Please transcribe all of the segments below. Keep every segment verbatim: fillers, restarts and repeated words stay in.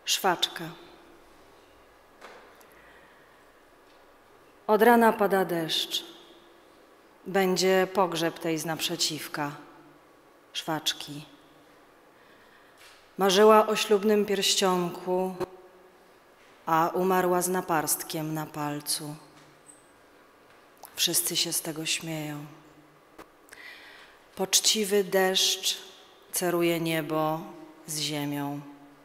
Szwaczka. Od rana pada deszcz. Będzie pogrzeb tej z naprzeciwka, szwaczki. Marzyła o ślubnym pierścionku, a umarła z naparstkiem na palcu. Wszyscy się z tego śmieją. Poczciwy deszcz ceruje niebo z ziemią,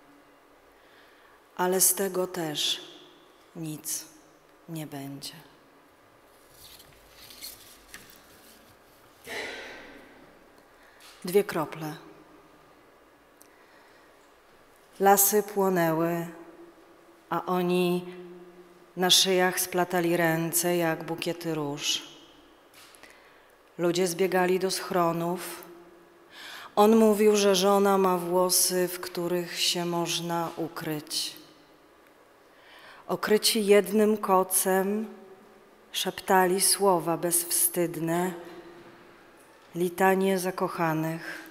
ale z tego też nic nie będzie. Dwie krople. Lasy płonęły, a oni na szyjach splatali ręce jak bukiety róż. Ludzie zbiegali do schronów. On mówił, że żona ma włosy, w których się można ukryć. Okryci jednym kocem szeptali słowa bezwstydne, litanie zakochanych.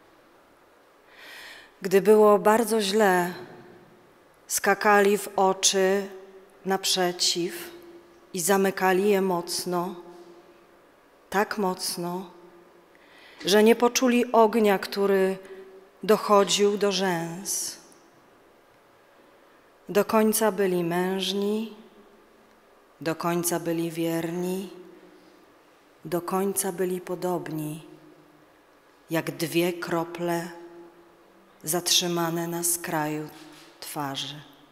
Gdy było bardzo źle, skakali w oczy naprzeciw i zamykali je mocno, tak mocno, że nie poczuli ognia, który dochodził do rzęs. Do końca byli mężni, do końca byli wierni, do końca byli podobni, jak dwie krople zatrzymane na skraju twarzy.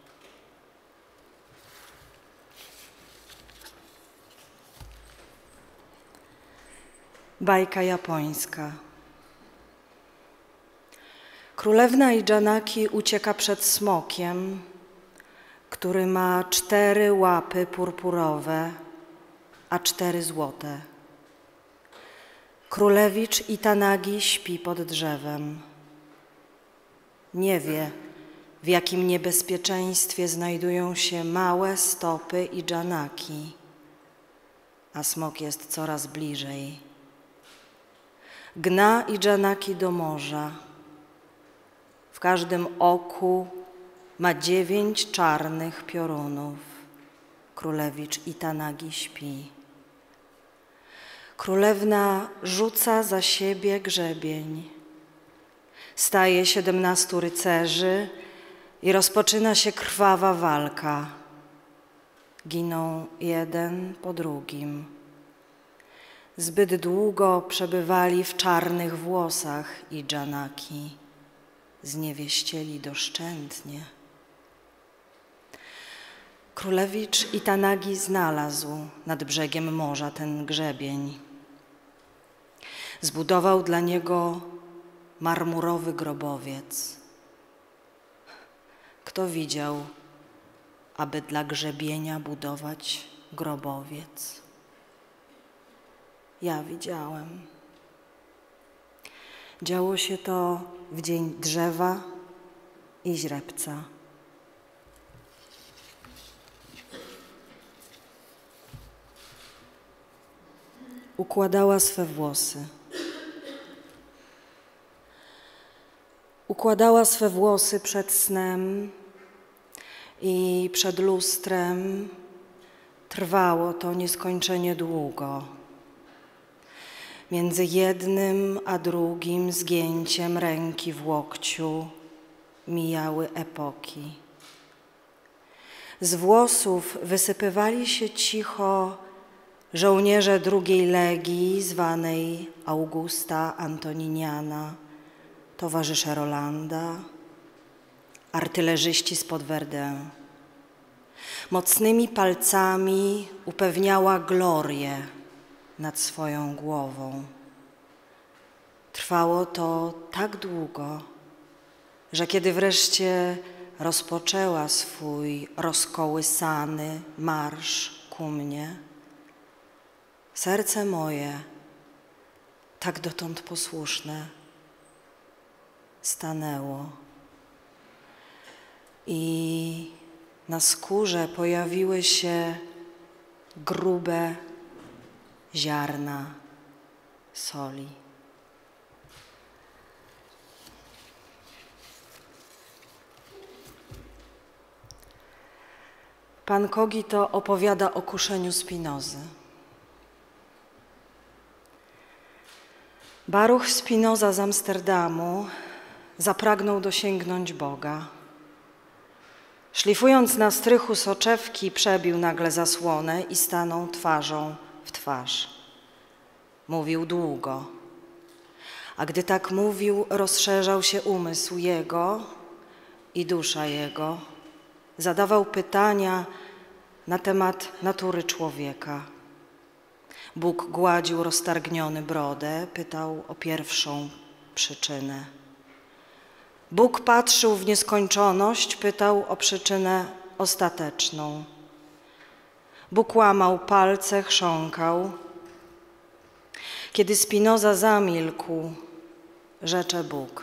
Bajka japońska. Królewna Janaki ucieka przed smokiem, który ma cztery łapy purpurowe, a cztery złote. Królewicz Itanagi śpi pod drzewem. Nie wie, w jakim niebezpieczeństwie znajdują się małe stopy i Janaki, a smok jest coraz bliżej. Gna i Janaki do morza. W każdym oku ma dziewięć czarnych piorunów. Królewicz Itanagi śpi. Królewna rzuca za siebie grzebień. Staje siedemnastu rycerzy i rozpoczyna się krwawa walka. Giną jeden po drugim. Zbyt długo przebywali w czarnych włosach i Janaki. Zniewieścieli doszczętnie. Królewicz Itanagi znalazł nad brzegiem morza ten grzebień. Zbudował dla niego marmurowy grobowiec. Kto widział, aby dla grzebienia budować grobowiec? Ja widziałem. Działo się to w dzień drzewa i źrebca. Układała swe włosy. Układała swe włosy przed snem i przed lustrem. Trwało to nieskończenie długo. Między jednym a drugim zgięciem ręki w łokciu mijały epoki. Z włosów wysypywali się cicho żołnierze drugiej legii, zwanej Augusta Antoniniana, towarzysze Rolanda, artylerzyści spod Verdun. Mocnymi palcami upewniała glorię nad swoją głową. Trwało to tak długo, że kiedy wreszcie rozpoczęła swój rozkołysany marsz ku mnie, serce moje, tak dotąd posłuszne, stanęło i na skórze pojawiły się grube ziarna soli. Pan Kogito opowiada o kuszeniu Spinozy. Baruch Spinoza z Amsterdamu zapragnął dosięgnąć Boga. Szlifując na strychu soczewki, przebił nagle zasłonę i stanął twarzą w twarz. Mówił długo, a gdy tak mówił, rozszerzał się umysł jego i dusza jego. Zadawał pytania na temat natury człowieka. Bóg gładził roztargniony brodę, pytał o pierwszą przyczynę. Bóg patrzył w nieskończoność, pytał o przyczynę ostateczną. Bóg łamał palce, chrząkał. Kiedy Spinoza zamilkł, rzecze Bóg.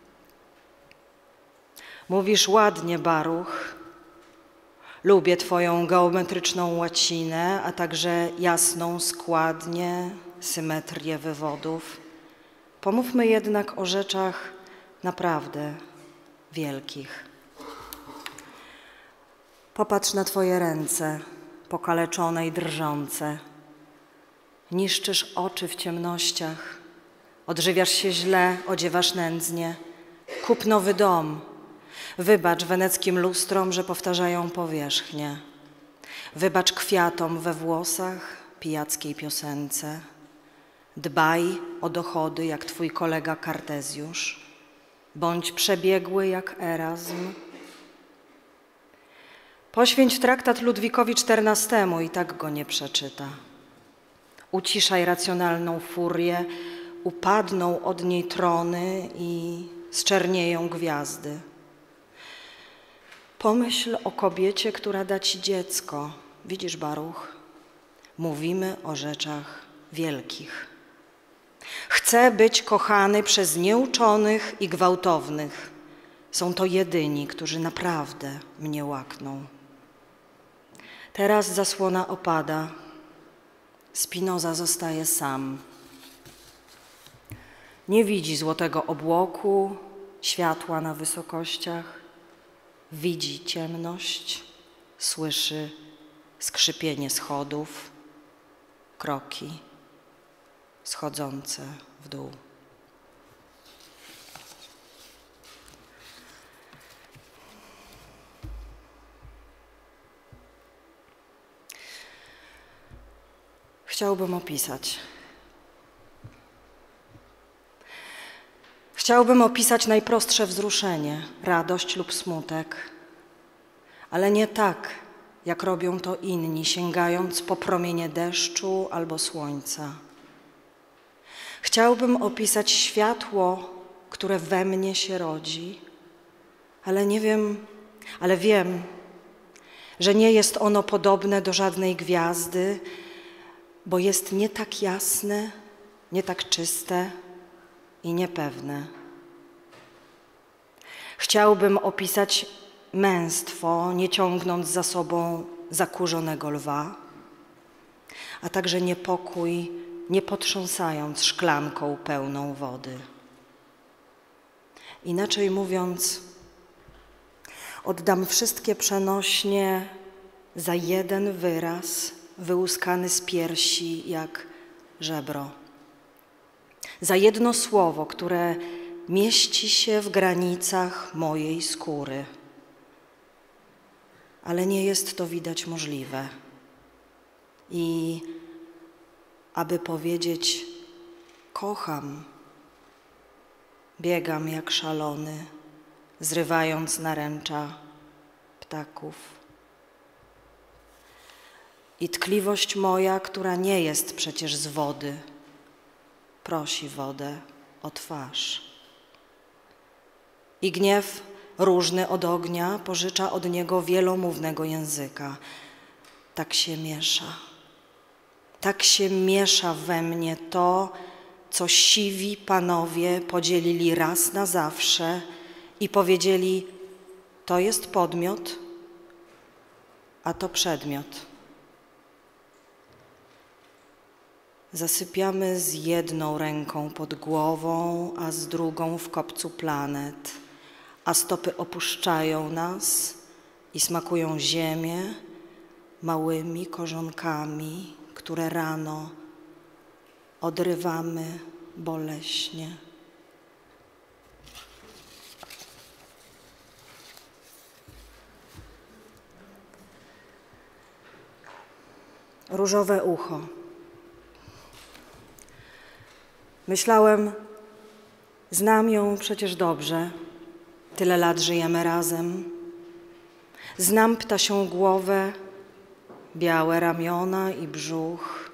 Mówisz ładnie, Baruch. Lubię Twoją geometryczną łacinę, a także jasną składnię, symetrię wywodów. Pomówmy jednak o rzeczach naprawdę wielkich. Popatrz na Twoje ręce, pokaleczone i drżące. Niszczysz oczy w ciemnościach, odżywiasz się źle, odziewasz nędznie. Kup nowy dom. Wybacz weneckim lustrom, że powtarzają powierzchnię. Wybacz kwiatom we włosach, pijackiej piosence. Dbaj o dochody jak twój kolega Kartezjusz. Bądź przebiegły jak Erazm. Poświęć traktat Ludwikowi czternastemu i tak go nie przeczyta. Uciszaj racjonalną furię, upadną od niej trony i zczernieją gwiazdy. Pomyśl o kobiecie, która da ci dziecko. Widzisz, Baruch? Mówimy o rzeczach wielkich. Chcę być kochany przez nieuczonych i gwałtownych. Są to jedyni, którzy naprawdę mnie łakną. Teraz zasłona opada. Spinoza zostaje sam. Nie widzi złotego obłoku, światła na wysokościach. Widzi ciemność, słyszy skrzypienie schodów, kroki schodzące w dół. Chciałbym opisać. Chciałbym opisać najprostsze wzruszenie, radość lub smutek, ale nie tak, jak robią to inni, sięgając po promienie deszczu albo słońca. Chciałbym opisać światło, które we mnie się rodzi, ale nie wiem, ale wiem, że nie jest ono podobne do żadnej gwiazdy, bo jest nie tak jasne, nie tak czyste i niepewne. Chciałbym opisać męstwo, nie ciągnąc za sobą zakurzonego lwa, a także niepokój, nie potrząsając szklanką pełną wody. Inaczej mówiąc, oddam wszystkie przenośnie za jeden wyraz wyłuskany z piersi jak żebro. Za jedno słowo, które mieści się w granicach mojej skóry. Ale nie jest to widać możliwe. I aby powiedzieć kocham, biegam jak szalony, zrywając naręcza ptaków. I tkliwość moja, która nie jest przecież z wody, prosi wodę o twarz. I gniew różny od ognia pożycza od niego wielomównego języka. Tak się miesza. Tak się miesza we mnie to, co siwi panowie podzielili raz na zawsze i powiedzieli, to jest podmiot, a to przedmiot. Zasypiamy z jedną ręką pod głową, a z drugą w kopcu planet, a stopy opuszczają nas i smakują ziemię, małymi korzonkami, które rano odrywamy boleśnie. Różowe ucho. Myślałem, znam ją przecież dobrze, tyle lat żyjemy razem. Znam ptasią głowę, białe ramiona i brzuch.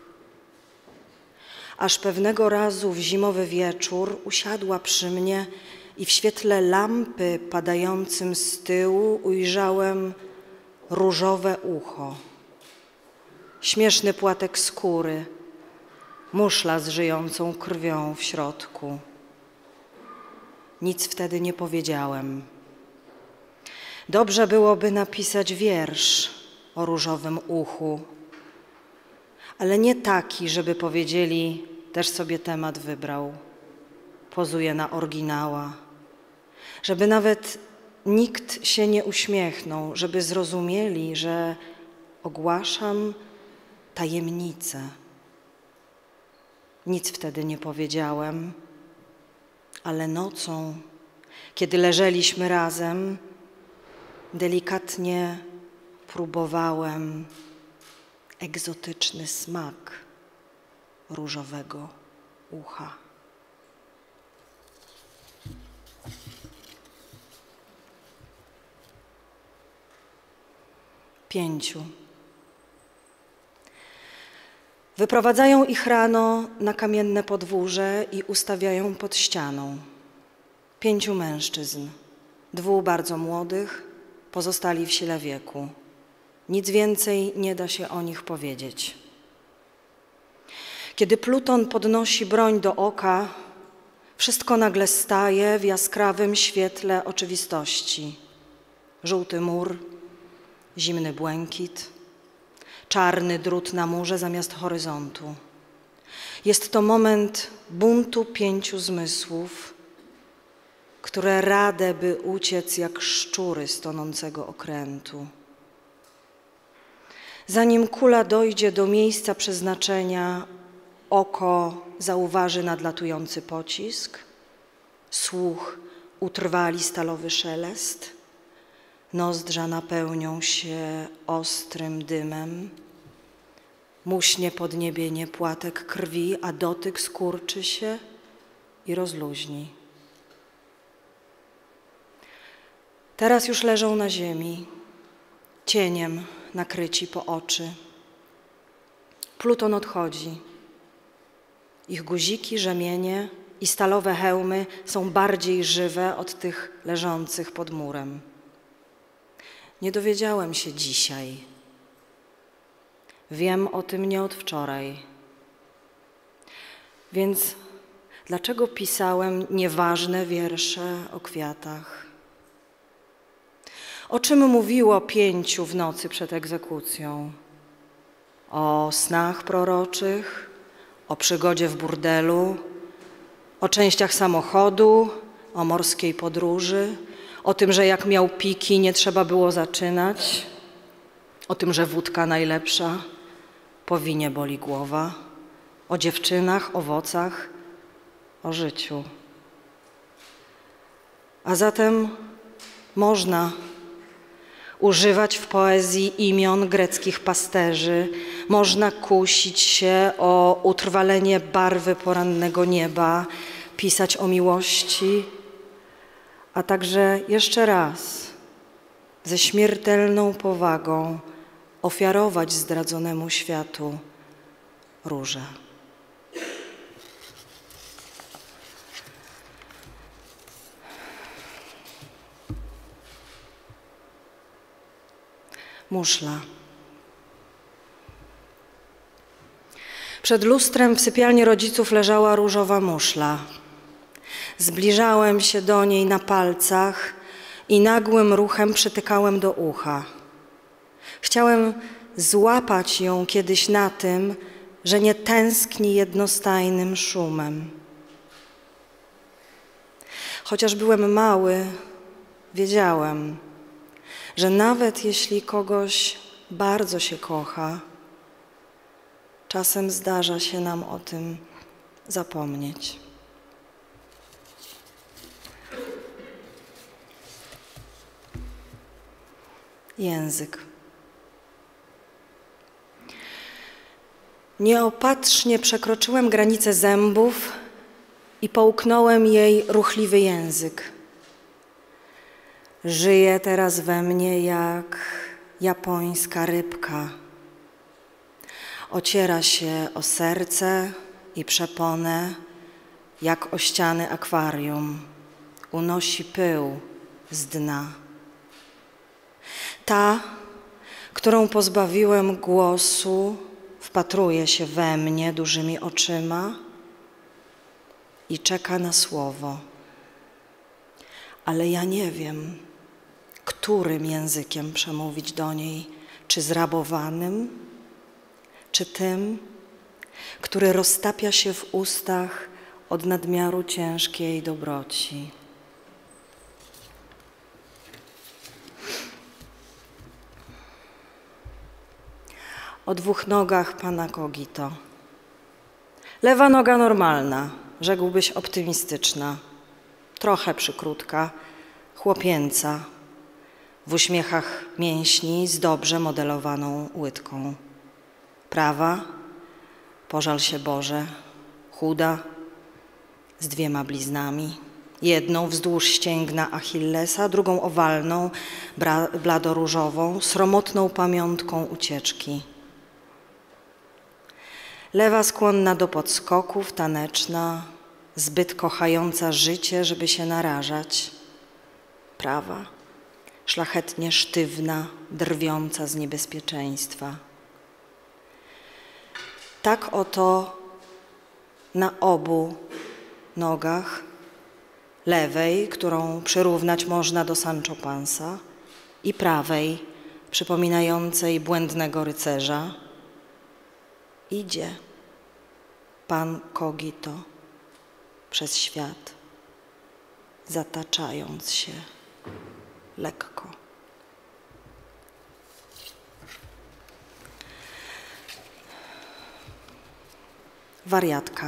Aż pewnego razu w zimowy wieczór usiadła przy mnie i w świetle lampy padającym z tyłu ujrzałem różowe ucho. Śmieszny płatek skóry, muszla z żyjącą krwią w środku. Nic wtedy nie powiedziałem. Dobrze byłoby napisać wiersz o różowym uchu, ale nie taki, żeby powiedzieli, też sobie temat wybrał, pozuje na oryginała. Żeby nawet nikt się nie uśmiechnął, żeby zrozumieli, że ogłaszam tajemnicę. Nic wtedy nie powiedziałem, ale nocą, kiedy leżeliśmy razem, delikatnie próbowałem egzotyczny smak różowego ucha. Pięciu. Wyprowadzają ich rano na kamienne podwórze i ustawiają pod ścianą. Pięciu mężczyzn, dwóch bardzo młodych, pozostali w sile wieku. Nic więcej nie da się o nich powiedzieć. Kiedy Pluton podnosi broń do oka, wszystko nagle staje w jaskrawym świetle oczywistości. Żółty mur, zimny błękit, czarny drut na murze zamiast horyzontu. Jest to moment buntu pięciu zmysłów, które rade, by uciec jak szczury z tonącego okrętu. Zanim kula dojdzie do miejsca przeznaczenia, oko zauważy nadlatujący pocisk, słuch utrwali stalowy szelest, nozdrza napełnią się ostrym dymem, muśnie podniebienie płatek krwi, a dotyk skurczy się i rozluźni. Teraz już leżą na ziemi, cieniem nakryci po oczy. Pluton odchodzi. Ich guziki, rzemienie i stalowe hełmy są bardziej żywe od tych leżących pod murem. Nie dowiedziałem się dzisiaj. Wiem o tym nie od wczoraj. Więc dlaczego pisałem nieważne wiersze o kwiatach? O czym mówiło pięciu w nocy przed egzekucją? O snach proroczych, o przygodzie w burdelu, o częściach samochodu, o morskiej podróży, o tym, że jak miał piki, nie trzeba było zaczynać, o tym, że wódka najlepsza, po winie boli głowa, o dziewczynach, owocach, o życiu. A zatem można używać w poezji imion greckich pasterzy, można kusić się o utrwalenie barwy porannego nieba, pisać o miłości, a także jeszcze raz ze śmiertelną powagą ofiarować zdradzonemu światu róże. Muszla. Przed lustrem w sypialni rodziców leżała różowa muszla. Zbliżałem się do niej na palcach i nagłym ruchem przytykałem do ucha. Chciałem złapać ją kiedyś na tym, że nie tęskni jednostajnym szumem. Chociaż byłem mały, wiedziałem, że nawet jeśli kogoś bardzo się kocha, czasem zdarza się nam o tym zapomnieć. Język. Nieopatrznie przekroczyłem granicę zębów i połknąłem jej ruchliwy język. Żyje teraz we mnie jak japońska rybka. Ociera się o serce i przeponę jak o ściany akwarium. Unosi pył z dna. Ta, którą pozbawiłem głosu, wpatruje się we mnie dużymi oczyma i czeka na słowo. Ale ja nie wiem, którym językiem przemówić do niej, czy zrabowanym, czy tym, który roztapia się w ustach od nadmiaru ciężkiej dobroci. O dwóch nogach pana Kogito. Lewa noga normalna, rzekłbyś optymistyczna, trochę przykrótka, chłopięca, w uśmiechach mięśni z dobrze modelowaną łydką. Prawa, pożal się Boże, chuda, z dwiema bliznami. Jedną wzdłuż ścięgna Achillesa, drugą owalną, bladoróżową, sromotną pamiątką ucieczki. Lewa skłonna do podskoków, taneczna, zbyt kochająca życie, żeby się narażać. Prawa, szlachetnie sztywna, drwiąca z niebezpieczeństwa. Tak oto na obu nogach, lewej, którą przyrównać można do Sancho Pansa, i prawej, przypominającej błędnego rycerza, idzie pan Kogito przez świat, zataczając się lekko. Wariatka.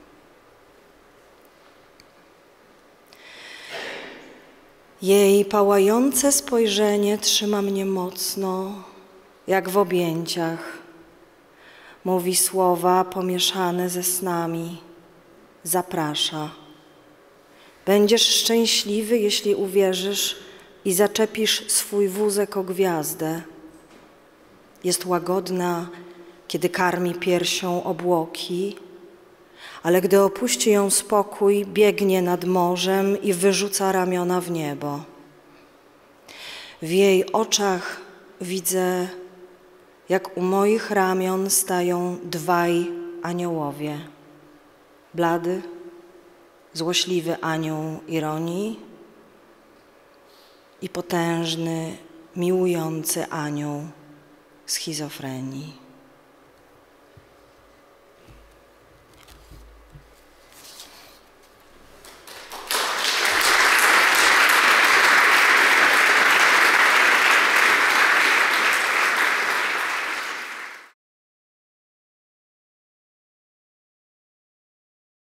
Jej pałające spojrzenie trzyma mnie mocno, jak w objęciach. Mówi słowa pomieszane ze snami. Zaprasza. Będziesz szczęśliwy, jeśli uwierzysz i zaczepisz swój wózek o gwiazdę. Jest łagodna, kiedy karmi piersią obłoki, ale gdy opuści ją spokój, biegnie nad morzem i wyrzuca ramiona w niebo. W jej oczach widzę, jak u moich ramion stają dwaj aniołowie. Blady, złośliwy anioł ironii i potężny, miłujący anioł schizofrenii.